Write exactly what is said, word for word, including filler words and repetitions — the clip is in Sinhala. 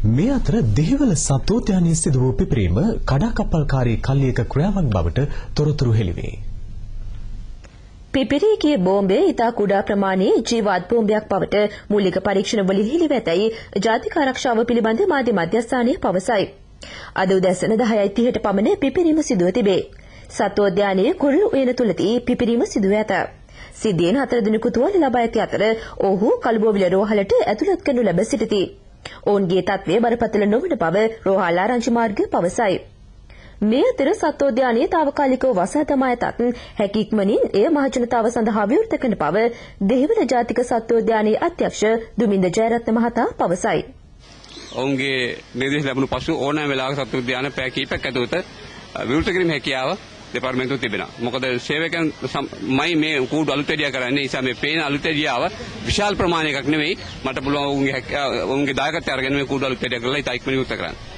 මේ අතර දෙහිවල සත්වෝද්‍යානයේ සිදු වූ පිපිරීම කඩාකප්පල්කාරී කල්ලියක ක්‍රියාවක් බවට තොරතුරු හෙළිවේ. පිපිරී ගිය බෝම්බය ඉතා කුඩා ප්‍රමාණයේ ජීවත් බෝම්බයක් බවට මූලික පරීක්ෂණවලින් හෙළිව ඇතැයි ජාතික ආරක්ෂාව පිළිබඳ මාධ්‍ය මධ්‍යස්ථානය පවසයි. අද උදැසන දහයයි තිහට පමණ පිපිරීම සිදුව තිබේ. සත්වෝද්‍යානයේ කුරුළු උයන තුලදී පිපිරීම සිදුව ඇත. සිද්ධියෙන් හතර දිනක තුවාල ලබා ඇති අතර ඔහු කළුබෝවිල රෝහලට ඇතුළත් කරනු ලැබ සිටිති. ඔවුන්ගේ තත්ත්වය බරපතල නොවන බව රෝහල් ආරංචි මාර්ග පවසයි. මේ අතර සත්වෝද්‍යානයේ తాවකාලිකව වසා දමා ඇතත් හැකි ඉක්මනින් එය මහජනතාව සඳහා විවෘත කරන බව දෙහිවල ජාතික සත්වෝද්‍යානයේ අධ්‍යක්ෂ දුමින්ද ජයරත්න මහතා පවසයි. ඔවුන්ගේ නිර්දේශ ලැබුණු පසු ඕනෑම වෙලාවක සත්වෝද්‍යාන පැය කිහිපයක් ඇතුළත විවෘත කිරීම හැකියාව දෙපාර්තමේන්තුව තිබෙනවා. මොකද සේවකයන් මයි මේ කූඩු අලුත් එළිය කරන්නේ. නිසා මේ පේන අලුත් එළියාව විශාල ප්‍රමාණයක නෙවෙයි. මට පුළුවන් ඔවුන්ගේ ඔවුන්ගේ දායකත්වය අරගෙන මේ කූඩු අලුත් එළිය කරලා ඉතා ඉක්මනින් විවෘත කරන්න.